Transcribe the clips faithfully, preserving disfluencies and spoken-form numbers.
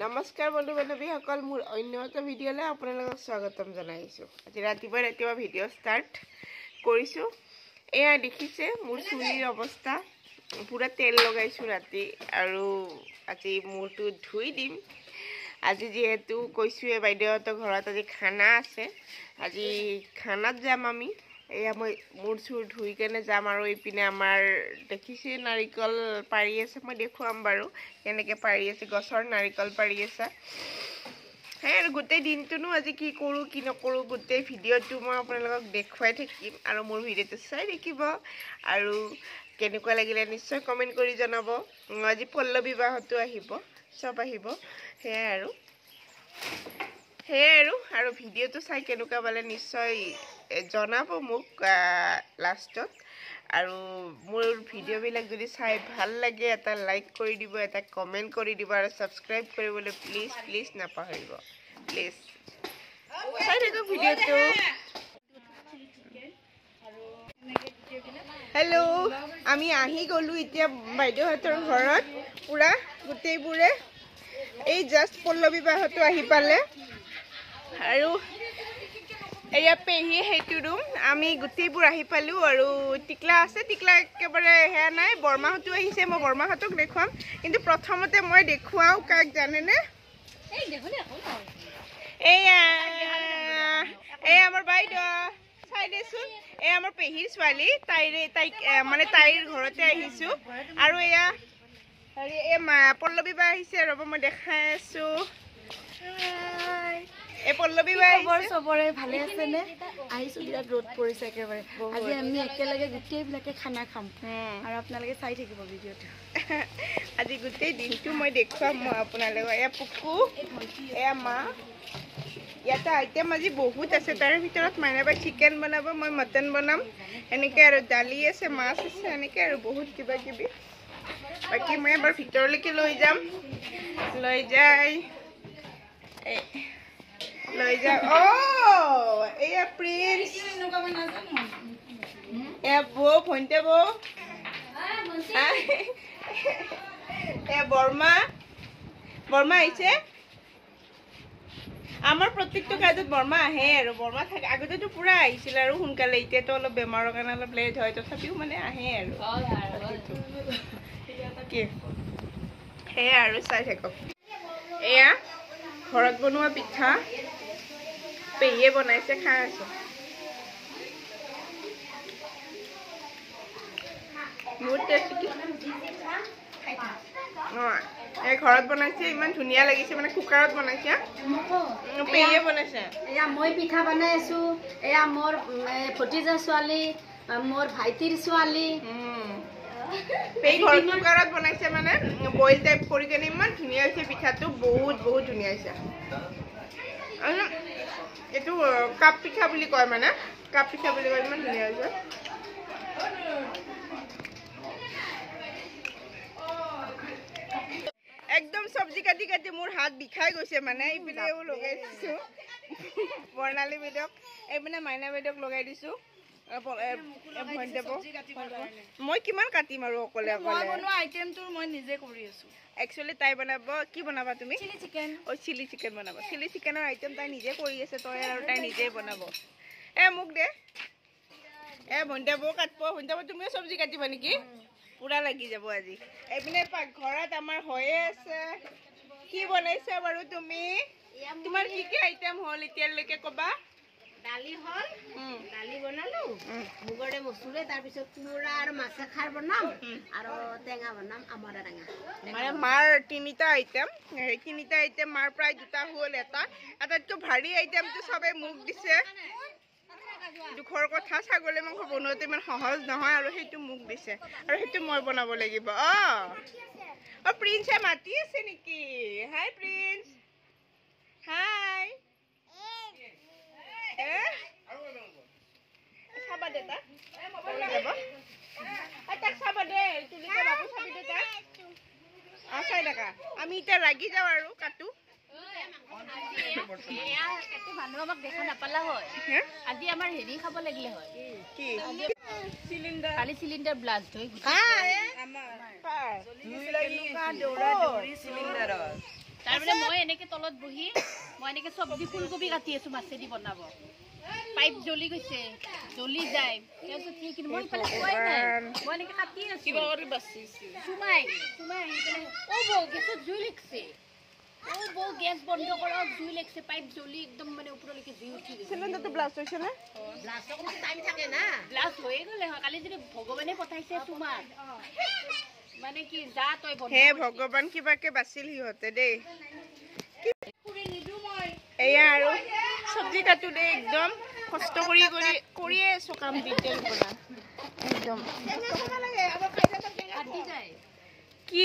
নমস্কাৰ বন্ধু বান্ধৱীসকল, মোৰ অন্য এটা ভিডিঅ'লৈ আপোনালোকক স্বাগতম জনাইছোঁ। আজি ৰাতিপুৱা ৰাতিপুৱা ভিডিঅ' ষ্টাৰ্ট কৰিছোঁ। এয়া দেখিছে মোৰ চুলিৰ অৱস্থা, পুৰা তেল লগাইছোঁ ৰাতি, আৰু আজি মূৰটো ধুই দিম। আজি যিহেতু কৈছোঁৱে বাইদেউহঁতৰ ঘৰত আজি খানা আছে, আজি খানাত যাম আমি। এয়া মই মূৰ চুৰ ধুই কেনে যাম, আৰু এইপিনে আমাৰ দেখিছে নাৰিকল পাৰি আছে, মই দেখুৱাম বাৰু কেনেকৈ পাৰি আছে, গছৰ নাৰিকল পাৰি আছে। সেই আৰু গোটেই দিনটোনো আজি কি কৰোঁ কি নকৰোঁ গোটেই ভিডিঅ'টো মই আপোনালোকক দেখুৱাই থাকিম, আৰু মোৰ ভিডিঅ'টো চাই থাকিব, আৰু কেনেকুৱা লাগিলে নিশ্চয় কমেণ্ট কৰি জনাব। আজি পল্লৱী বাহঁতো আহিব, চব আহিব। সেয়াই আৰু সেয়াই আৰু আৰু ভিডিঅ'টো চাই কেনেকুৱা পালে নিশ্চয় জনাব মোক লাষ্টত। আৰু মোৰ ভিডিঅ'বিলাক যদি চাই ভাল লাগে এটা লাইক কৰি দিব, এটা কমেণ্ট কৰি দিব, আৰু ছাবস্ক্ৰাইব কৰিবলৈ প্লিজ প্লিজ নাপাহৰিব। প্লিজ চাই থাকক ভিডিঅ'টো। হেল্ল', আমি আহি গ'লোঁ এতিয়া বাইদেউহঁতৰ ঘৰত। পূৰা গোটেইবোৰে এই জাষ্ট পল্লৱী বাহঁতো আহি পালে, আৰু এয়া পেহী সেইটো ৰুম, আমি গোটেইবোৰ আহি পালোঁ। আৰু টিকলা আছে, টিকলা একেবাৰে সেয়া নাই। বৰমাহঁতো আহিছে, মই বৰমাহঁতক দেখুৱাম, কিন্তু প্ৰথমতে মই দেখুৱাওঁ কাক জানেনে? এয়া এই আমাৰ বাইদেউ, চাই দেচোন, এই আমাৰ পেহীৰ ছোৱালী, তাইৰ তাইক মানে তাইৰ ঘৰতে আহিছোঁ। আৰু এয়া হেৰি এই পল্লৱী বা আহিছে, ৰ'ব মই দেখাই আছোঁ। এই পল্লৱী বা খবৰ চবৰে ভালে আছেনে? আহিছোঁ, বিৰাট ৰ'দ পৰিছে একেবাৰে। আজি আমি একেলগে গোটেইবিলাকে খানা খাম, আৰু আপোনালোকে চাই থাকিব ভিডিঅ'টো। আজি গোটেই দিনটো মই দেখুৱাম মই আপোনালোকক। এয়া পুকু, এয়া মা, ইয়াতে আইটেম আজি বহুত আছে। তাৰে ভিতৰত মাইনাবাই চিকেন বনাব, মই মটন বনাম, এনেকৈ আৰু দালি আছে, মাছ আছে, এনেকৈ আৰু বহুত কিবা কিবি। বাকী মই এবাৰ ভিতৰলৈকে লৈ যাম, লৈ যাই লৈ যাম। অ' এয়া প্ৰিন্স, এয়া বৌ, ভণ্টি বৌ, এয়া বৰমা, বৰমা আহিছে। আমাৰ প্ৰত্যেকটো কাজত বৰমা আহে, আৰু বৰমা থাকে। আগতেতো পূৰা আহিছিল আৰু সোনকালে, এতিয়াতো অলপ বেমাৰৰ কাৰণে অলপ লেট হয়, তথাপিও মানে আহে আৰু কি সেয়া আৰু চাই থাকক। এয়া ঘৰত বনোৱা পিঠা পেহীয়ে বনাইছে, খাই আছোঁ। বহুত টেষ্টি। অঁ, এই ঘৰত বনাইছে, ইমান ধুনীয়া লাগিছে, মানে কুকাৰত বনাইছে, পেহীয়ে বনাইছে। এয়া মই পিঠা বনাই আছোঁ, এয়া মোৰ ভতিজা ছোৱালী, মোৰ ভাইটিৰ ছোৱালী। পেহী ঘৰত কুকাৰত বনাইছে, মানে বইল টাইপ কৰি কেনে ইমান ধুনীয়া হৈছে পিঠাটো, বহুত বহুত ধুনীয়া হৈছে। এইটো কাপ পিঠা বুলি কয়, মানে কাপ পিঠা বুলি কয়, ইমান ধুনীয়া হৈছে। একদম চব্জি কাটি কাটি মোৰ হাত বিষাই গৈছে, মানে এইপিনেও লগাই দিছোঁ বৰ্ণালী বাইদেউক, এইপিনে মাইনা বাইদেউক লগাই দিছোঁ। মই কিমান কাটিম আৰু অকলে অকলে। বনোৱা আইটেমটো মই নিজে কৰি আছোঁ। একচুৱেলি তাই বনাব, কি বনাবা তুমি? Chilli chicken. অ' চিলি চিকেন বনাব। চিলি চিকেনৰ আইটেম তাই নিজে কৰি আছে, তই আৰু তাই নিজেই বনাব। এ মোক দে, এ ভণ্টিয়া বৌ কাটিব। ভণ্টিয়া বৌ তুমিও চব্জি কাটিবা নেকি? পূৰা লাগি যাব আজি। এইপিনে পাকঘৰত আমাৰ হৈয়ে আছে। কি বনাইছা বাৰু তুমি? তোমাৰ কি কি আইটেম হ'ল এতিয়ালৈকে ক'বা? দালি হ'ল, দালি বনালোঁ, মুগৰে মচুৰে, তাৰপিছত কোমোৰা আৰু মাছে খাৰ বনাম, আৰু টেঙা বনাম, আমৰা টেঙা। মানে মাৰ তিনিটা আইটেম, সেই তিনিটা আইটেম মাৰ প্ৰায় দুটা হ'ল। এটা আটাইতকৈ ভাৰী আইটেমটো চবেই মোক দিছে। দুখৰ কথা, ছাগলী মাংস বনোৱাটো ইমান সহজ নহয়, আৰু সেইটো মোক দিছে, আৰু সেইটো মই বনাব লাগিব। অঁ অঁ, প্ৰিন্সে মাতি আছে নেকি? Hi Prince, hi. চাবা দে তাক, তাক চাবা দে, তুলিকে বাবু চাবি দে তাক। অঁ, চাই থাকা। আমি এতিয়া লাগি যাওঁ আৰু কাটো। আমাক দেখা নাপালা হয়, আজি আমাৰ হেৰি খাব লাগিলে হয়। কি চিলিণ্ডাৰ? কালি চিলিণ্ডাৰ ব্লাষ্ট হৈ তাৰমানে মই এনেকে তলত বহি মই এনেকে চব্জি ফুলকবি কাটি আছো মাছেদি বনাব পাইপ জ্বলি গৈছে জ্বলি যায় তাৰপিছত সেইখিনি মই ইফালে খোৱাই নাই মই এনেকে কাটি আছো কিবা কৰি বাচিছে সুমাই সুমাই আহি পেলাই অ বৌ গেছত জুই লাগিছে অ বৌ গেছ বন্ধ কৰক জুই লাগিছে পাইপ জ্বলি একদম মানে ওপৰলৈকে জুই উঠি গৈছে চিলিণ্ডাৰটো ব্লাষ্ট হৈছে নে ব্লাষ্টৰ কোনো টাইম থাকে না ব্লাষ্ট হৈয়ে গ'লে হয় কালি যদি ভগৱানে পঠাইছে তোমাৰ মানে কি যা তই বন্ধ হে ভগৱান কিবাকে বাচিল সিহঁতে দেই এয়া আৰু চব্জি কাটো দেই একদম কষ্ট কৰি কৰি কৰিয়ে আছো কাম ডিটেইল পৰা একদম কি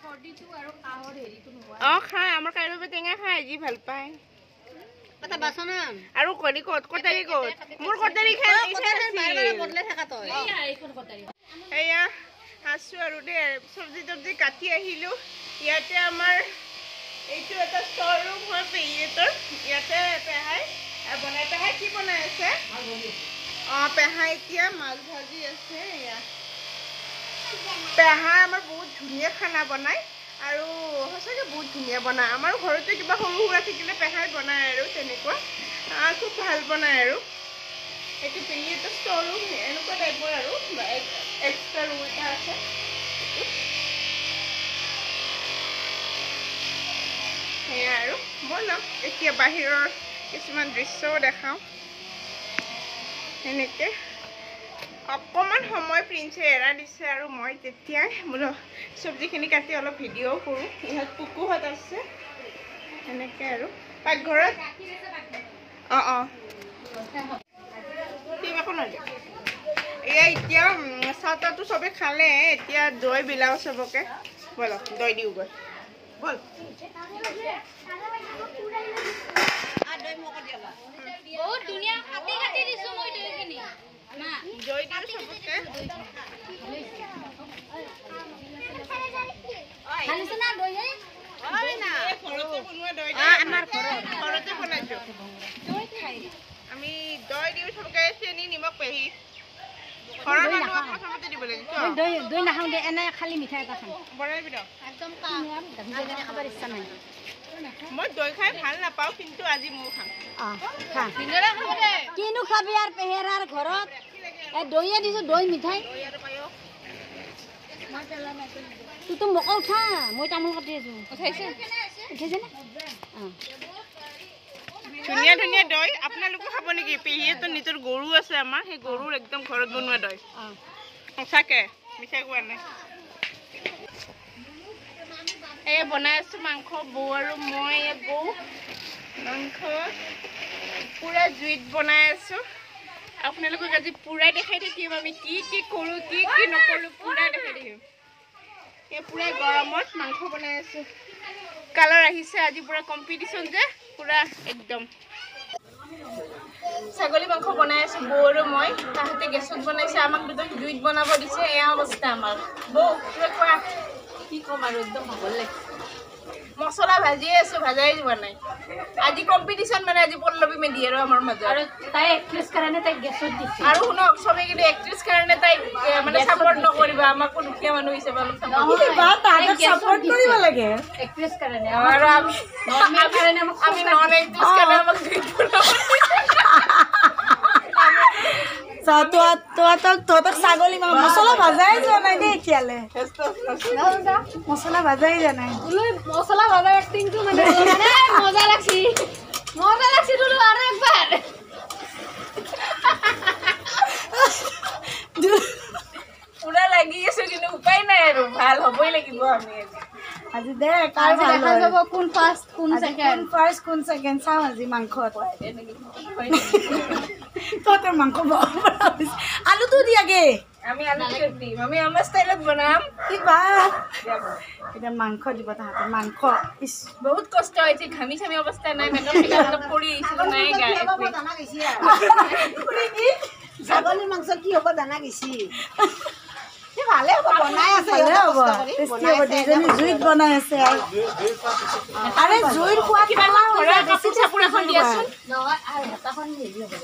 অ খাই আমাৰ কাইলৈ টেঙা খাই যি ভাল পায় এটা বাচন আৰু কলি ক'ত কটাৰী ক'ত মোৰ কটাৰী খাই বদলাই থাকা তই এয়া আছো আৰু দেই চব্জি তব্জি কাটি আহিলো ইয়াতে আমাৰ এইটো এটা ষ্ট'ৰ ৰুম হয় পেহীহঁতৰ ইয়াতে পেহাই বনাই পেহাই কি বনাই আছে অঁ পেহাই এতিয়া মাছ ভাজি আছে এয়া পেহাই আমাৰ বহুত ধুনীয়া খানা বনায় আৰু সঁচাকৈ বহুত ধুনীয়া বনায় আমাৰ ঘৰতে কিবা সৰু সুৰা থাকিলে পেহাই বনায় আৰু তেনেকুৱা খুব ভাল বনায় আৰু এইটো পেহীহঁতৰ ষ্ট'ৰ ৰুম এনেকুৱা টাইপৰ আৰু এক্সট্ৰা ৰুম এটা আছে সেয়া আৰু ব'লক এতিয়া বাহিৰৰ কিছুমান দৃশ্যও দেখাওঁ সেনেকৈ অকণমান সময় প্ৰিন্সে এৰা দিছে আৰু মই তেতিয়াই বোলো চব্জিখিনি কাটি অলপ ভিডিঅ'ও কৰোঁ ইহঁত পুকুহঁত আছে সেনেকৈ আৰু পাকঘৰত অঁ অঁ ঠিক একো নাযায় এয়া এতিয়া চাহ তাহটো চবে খালে এতিয়া দৈ বিলাওঁ চবকে ব'লক দৈ দিওঁগৈ বল বহুত ধুনীয়া কাটি কাটি দিছো মই দৈখিনি দৈ দিওঁ চবকে ঘৰতে বনোৱা দৈ আমাৰ ঘৰতে বনাইছো আমি দৈ দিওঁ চবকে চেনি নিমখ পেহি ঘৰৰ মানুহক প্ৰথমতে দিব লাগে দৈ দৈ নাখাওঁ দে এনে খালি মিঠাই এটা খাওঁ বনাই দিওঁ একদম খাবৰ ইচ্ছা নাই মই দৈ খাই ভাল নাপাওঁ কিন্তু আজি মোৰ খাম কিনো খাবি আৰু পেহেৰাৰ ঘৰত এই দৈয়ে দিছো দৈ মিঠাই তোৰতো মোকো উঠা মই তামোল কাটি আছো উঠাইছে উঠাইছে নে ধুনীয়া ধুনীয়া দৈ আপোনালোকে খাব নেকি পেহীয়েতো নিজৰ গৰু আছে আমাৰ সেই গৰুৰ একদম ঘৰত বনোৱা দৈ সঁচাকে মিঠাই কোৱা নাই এই বনাই আছো মাংস বৌ আৰু মই বৌ মাংস পুৰা জুইত বনাই আছো আপোনালোকক আজি পুৰাই দেখাই থাকিম আমি কি কি কৰোঁ কি কি নকৰোঁ পুৰাই দেখাই থাকিম এই পুৰা গৰমত মাংস বনাই আছো কালাৰ আহিছে আজি পুৰা কম্পিটিশ্যন যে পুৰা একদম ছাগলী মাংস বনাই আছো বৌ আৰু মই তাহাঁতে গেছত বনাইছে আমাক দুটাক জুইত বনাব দিছে এয়া অৱস্থা আমাৰ বৌ কিবা কোৱা কি ক'ম আৰু একদম ভাগৰ লাগিছে মছলা ভাজিয়ে আছো ভাজাই যোৱা নাই আজি কম্পিটিশ্যন মানে আজি পল্লৱী মেধি আৰু আমাৰ মাজত আৰু তাই এক্ট্ৰেছ কাৰণে তাইক গেছত দিছে আৰু শুনক চবে কিন্তু এক্ট্ৰেছ কাৰণে তাইক মানে ছাপৰ্ট নকৰিবা আমাকো দুখীয়া মানুহ হিচাপে অলপ ছাপৰ্ট কৰিব লাগে এক্ট্ৰেছ কাৰণে আৰু আমি আমি নন এক্ট্ৰেছ কাৰণে আমাক তহঁতক ছাগলী মছলা ভাজাই যোৱা নাই দেই এতিয়ালে মছলা ভাজাই যোৱা নাই মছলা ভাজা এক্টিংটো মানে মজা লাগছি মজা লাগছি তোলো আৰু একবাৰ পুৰা লাগি আছো কিন্তু উপায় নাই আৰু ভাল হ'বই লাগিব আমি আজি দে কাৰ দেখা যাব কোন ফাৰ্ষ্ট কোন কোন ফাৰ্ষ্ট কোন ছেকেণ্ড চাম আজি মাংসত তহঁতৰ মাংস আলুটো দিয়াগে আমি আলু দিম আমি আমাৰ ষ্টাইলত বনাম কিবা এতিয়া মাংস দিব তাহাঁতে মাংস ইচ বহুত কষ্ট হৈছে ঘামি চামি অৱস্থা নাই মেকআপ মেকআপ কৰি আহিছিলো নাই গাই ছাগলীৰ মাংস কি হ'ব জানা গৈছি ভালে হ'ব বনাই আছে হ'ব টেষ্টি হ'ব দুজনী জুইত বনাই আছে আৰে জুইৰ খোৱা কিবা ঘৰৰ কাপোৰ চাপোৰ এখন দিয়াচোন নহয় আৰু হেতাখন হেৰি হ'ব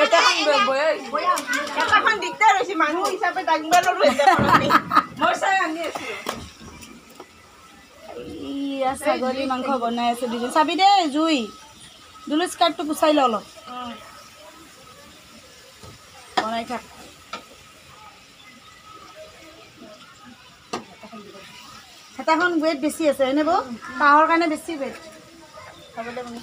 হেতাখন দিগদাৰ হৈছে মানুহ হিচাপে দাঙিব নোৱাৰো মই চাই আনি আছিলো এয়া ছাগলী মাংস বনাই আছে দুজন চাবি দে জুই দুলু স্কাৰ্টটো পুচাই ল অলপ বনাই থাক হেতাখন ৱেট বেছি আছে হয়নে বৌ কাহৰ কাৰণে বেছি ৱেট হ'ব দে মানে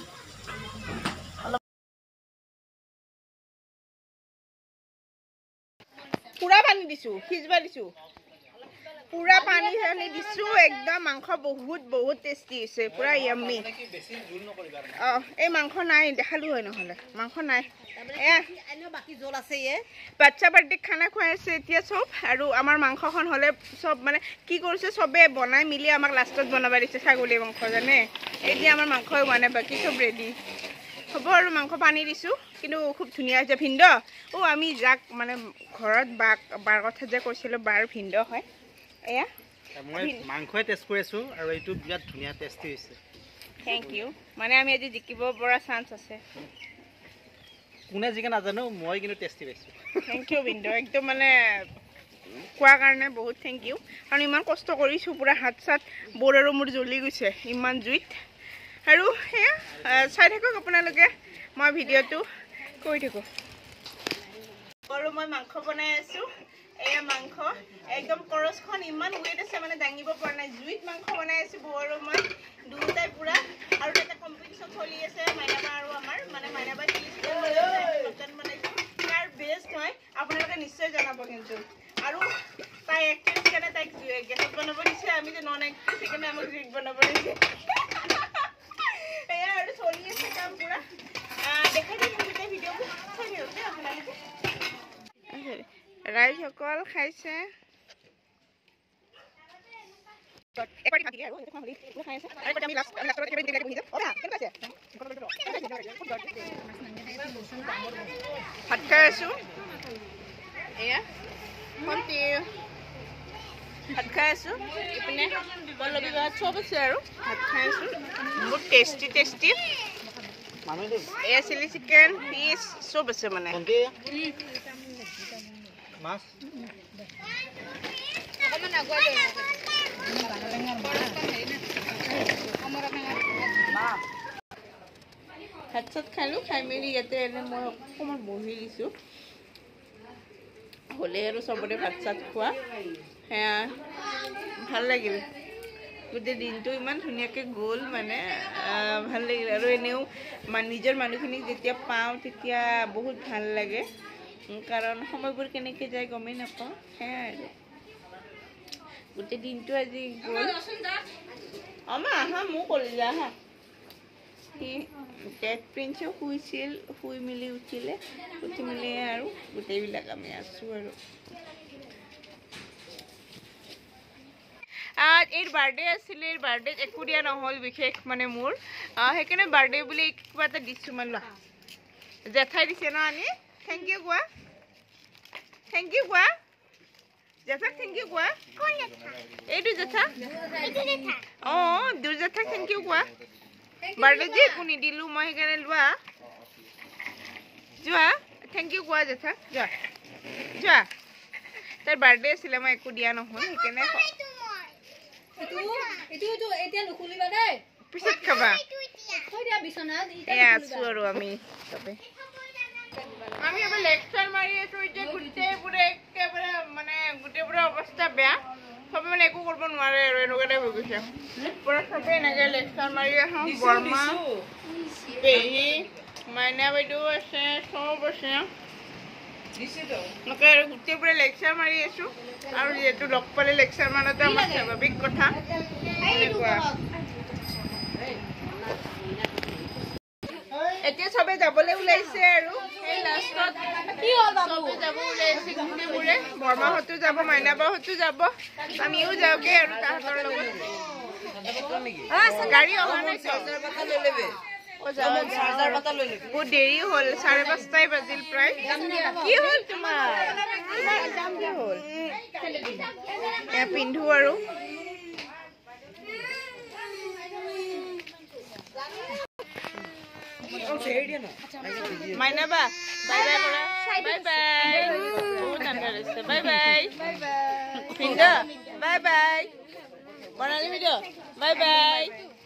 পুৰা পানী দিছো সিজবা দিছো পুৰা পানী চানি দিছো একদম মাংস বহুত বহুত টেষ্টি হৈছে পুৰা ইয়াম্মি অ এই মাংস নাই দেখালো হয় নহলে মাংস নাই বাকী জল আছে এ বাচ্চা বাৰ্থডেক খানা খুৱাই আছে এতিয়া চব আৰু আমাৰ মাংসখন হলে চব মানে কি কৰিছে চবে বনাই মিলি আমাক লাষ্টত বনাব দিছে ছাগলী মাংস জানে এতিয়া আমাৰ মাংস মানে বাকী চব ৰেডি হ'ব আৰু মাংস পানী দিছো কিন্তু খুব ধুনীয়া হৈছে ভিন্দ অ আমি যাক মানে ঘৰত বাক বাৰ কথা যে কৈছিলোঁ বাৰ ভিন্দ হয় এয়া মই মাংসই টেষ্ট কৰি আছো আৰু এইটো বিৰাট ধুনীয়া টেষ্টি হৈছে থেংক ইউ মানে আমি আজি জিকিব পৰা চান্স আছে কোনে জিকে নাজানো মই কিন্তু টেষ্টি পাইছোঁ থেংক ইউ ভিন্দ একদম মানে কোৱাৰ কাৰণে বহুত থেংক ইউ কাৰণ ইমান কষ্ট কৰিছোঁ পুৰা হাত চাত বৰ আৰু মোৰ জ্বলি গৈছে ইমান জুইত আৰু সেয়া চাই থাকক আপোনালোকে মই ভিডিঅ'টো কৰি থাকোঁ আৰু মই মাংস বনাই আছোঁ এয়া মাংস একদম কৰচখন ইমান ৱেট আছে মানে দাঙিব পৰা নাই জুইত মাংস বনাই আছোঁ বৌ আৰু মই দুটাই পুৰা আৰু এটা কম্পিটিশ্যন চলি আছে মাইনাবা আৰু আমাৰ মানে মাইনাবা চিলি চিকেন বনাইছোঁ তাৰ বেষ্ট হয় আপোনালোকে নিশ্চয় জনাব কিন্তু আৰু তাই এক্ট্ৰেছ কাৰণে তাইক গেছত বনাব দিছে আমি যে নন এক্ট্ৰেছ সেইকাৰণে আমাক জুইত বনাব দিছে এয়া আৰু চলি আছে কাম পুৰা দেখাই দিম গোটেই ভিডিঅ'বোৰ চাই দিয়ক আপোনালোকে ৰাইজসকল খাইছে ভাত খাই আছো এয়া ভণ্টি ভাত খাই আছো ইপিনে পল্লৱী গাঁৱত চব আছে আৰু ভাত খাই আছো বহুত টেষ্টি টেষ্টি এয়া চিলি চিকেন ফিচ চব আছে মানে মাছ ভাত চাত খালোঁ খাই মেলি ইয়াতে এনে মই অকণমান বহি দিছোঁ হ'লে আৰু চবতে ভাত চাত খোৱা সেয়া ভাল লাগিল গোটেই দিনটো ইমান ধুনীয়াকৈ গ'ল মানে ভাল লাগিল আৰু এনেও নিজৰ মানুহখিনিক যেতিয়া পাওঁ তেতিয়া বহুত ভাল লাগে কাৰণ সময়বোৰ কেনেকৈ যায় গমেই নাপাওঁ সেয়াই আৰু গোটেই দিনটো আজি গ'ল আমা আহা মোক ক'লি যা আহা সি টেট প্ৰিন্সেও শুইছিল শুই মেলি উঠিলে উঠি মেলি আৰু গোটেইবিলাক আমি আছোঁ আৰু এইৰ বাৰ্থডে আছিলে এইৰ বাৰ্থডেত একো দিয়া নহ'ল বিশেষ মানে মোৰ সেইকাৰণে বাৰ্থডে বুলি কিবা এটা দিছোঁ মানে লোৱা জেঠাই দিছে ন আনি থেংক ইউ কোৱা থেংক ইউ কোৱা জেঠাক থেংক ইউ কোৱা এইটো জেঠা অঁ দুৰ জেঠাক থেংক ইউ কোৱা বাৰ্থডে যে একো নিদিলোঁ মই সেইকাৰণে লোৱা যোৱা থেংক ইউ কোৱা জেঠাক যোৱা যোৱা তাইৰ বাৰ্থডে আছিলে মই একো দিয়া নহ'ল সেইকাৰণে পিছত খাবা এয়া আছোঁ আৰু আমি চবে আমি এবাৰ লেকচাৰ মাৰি আছোঁ এতিয়া গোটেইবোৰে একেবাৰে মানে গোটেইবোৰে অৱস্থা বেয়া চবে মানে একো কৰিব নোৱাৰে আৰু এনেকুৱাতে হৈ গৈছে পুৰা চবে এনেকৈ লেকচাৰ মাৰি আছোঁ বৰ্মা পেহী মাইনা বাইদেউ আছে চব আছে এনেকৈ আৰু গোটেইবোৰে লেকচাৰ মাৰি আছোঁ আৰু যিহেতু লগ পালে লেকচাৰ মাৰাটো আমাৰ স্বাভাৱিক কথা এনেকুৱা এতিয়া চবে যাবলৈ ওলাইছে আৰু এই লাষ্টত চবে যাব ওলাইছে গোটেইবোৰে বৰ্মাহঁতো যাব মাইনাবাহঁতো যাব আমিও যাওঁগে আৰু তাহাঁতৰ লগত গাড়ী অহা নাই বহুত দেৰি হ'ল চাৰে পাঁচটাই বাজিল প্ৰায় কি হ'ল তোমাৰ কি হ'ল এয়া পিন্ধো আৰু মাইনাবা বাই বাই কৰা বাই বাই বহুত আন্ধাৰ হৈছে বাই বাই পিন্ধা বাই বাই বনালি ভিডিঅ' বাই বাই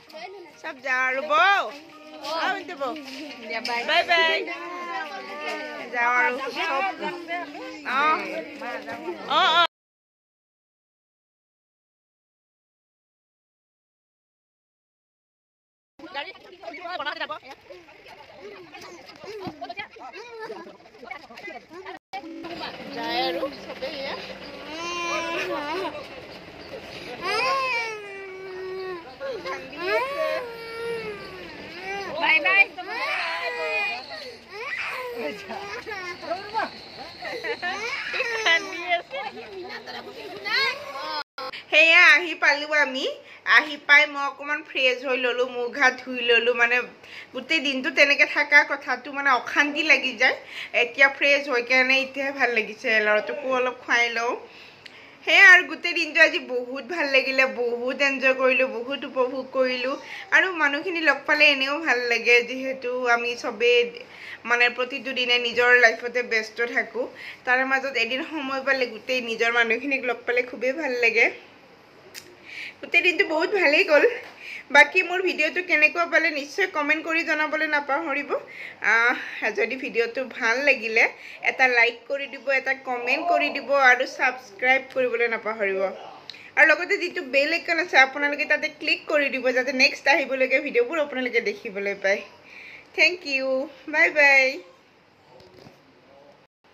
सब जा और बो अब तो बो बाय बाय जा और सब हां हां যায় আৰু সবে ইয়া বাই বাই সেয়া আহি পালো আমি আহি পাই মই অকমান ফ্ৰেছ হৈ ললো মুখ হাত ধুই ললো মানে গোটেই দিনটো তেনেকে থাকা কথাটো মানে অশান্তি লাগি যায় এতিয়া ফ্ৰেছ হৈ কেনে এতিয়া ভাল লাগিছে লৰাটোকো অলপ খুৱাই লওঁ সেয়া আৰু গোটেই দিনটো আজি বহুত ভাল লাগিলে বহুত এনজয় কৰিলো বহুত উপভোগ কৰিলো আৰু মানুহখিনি লগ পালে এনেও ভাল লাগে যেহেতু আমি সবে মানে প্ৰতিটো দিনে নিজৰ লাইফতে ব্যস্ত থাকো তাৰ মাজত এদিন সময় পালে গোটেই নিজৰ মানুহখিনিক লগ পালে খুবেই ভাল লাগে গোটেই দিনটো বহুত ভালেই গ'ল বাকি মোৰ ভিডিওটো কেনেকুৱা পালে নিশ্চয় কমেন্ট কৰি জনাবলৈ নাপাহৰিব যদি ভিডিওটো ভাল লাগিলে এটা লাইক কৰি দিব এটা কমেন্ট কৰি দিব আৰু সাবস্ক্ৰাইব কৰিবলৈ নাপাহৰিব আৰু লগতে যেটো বেল আইকন আছে আপোনালোকে তাতে ক্লিক কৰি দিব যাতে নেক্সট আহিবলগীয়া ভিডিওবোৰ আপোনালোকে দেখিবলৈ পায় থ্যাংক ইউ বাই বাই